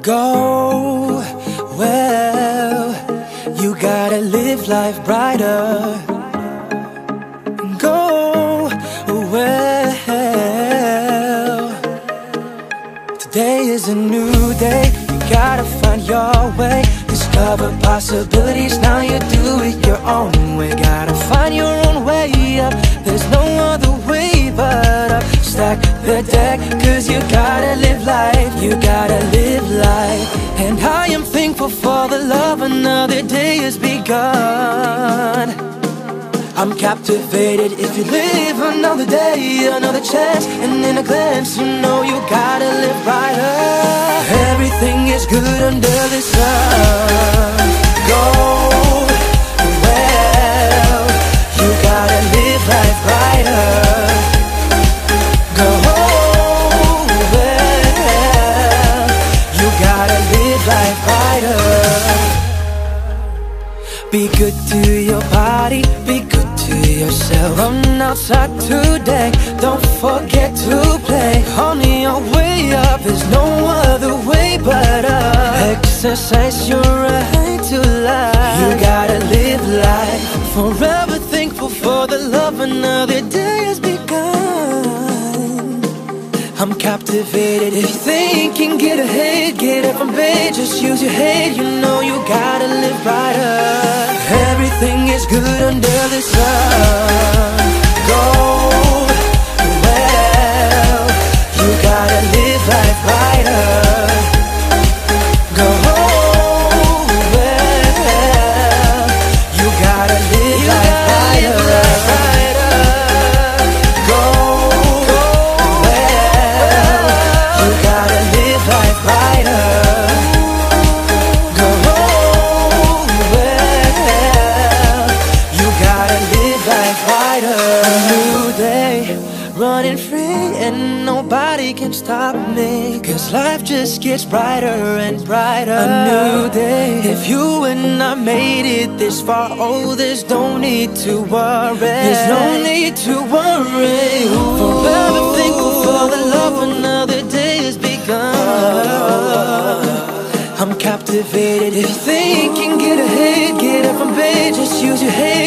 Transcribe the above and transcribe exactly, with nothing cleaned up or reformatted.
Go well, you gotta live life brighter. Go well, today is a new day. You gotta find your way, discover possibilities. Now you do it your own way. Gotta find your own way up. There's no other way but up. Stack the deck, cause you gotta live life. You gotta live life. And I am thankful for the love another day has begun. I'm captivated if you live another day, another chance. And in a glance you know you gotta live brighter. Everything is good under the sun. Go well, you gotta live life brighter. Go well, you gotta live life brighter. Be good to your body, be good to yourself. Run outside today, don't forget to play. On your way up, there's no other way but up. Exercise your right to life. You gotta live life. Forever thankful for the love another day has begun. I'm captivated. If you think you can get ahead, get up from bed, just use your head. You know you gotta live brighter. Everything is good under the sun. Go well, you gotta live life brighter. Go well, you gotta live life brighter. Go well, you gotta live life brighter. Go well, you gotta live life brighter. A new day, running free and nobody can stop me, cause life just gets brighter and brighter. A new day, if you and I made it this far, oh, there's no need to worry. There's no need to worry. Ooh. Forever thankful for the love another day has begun. I'm captivated. If you think you can get ahead, get up from bed, just use your head.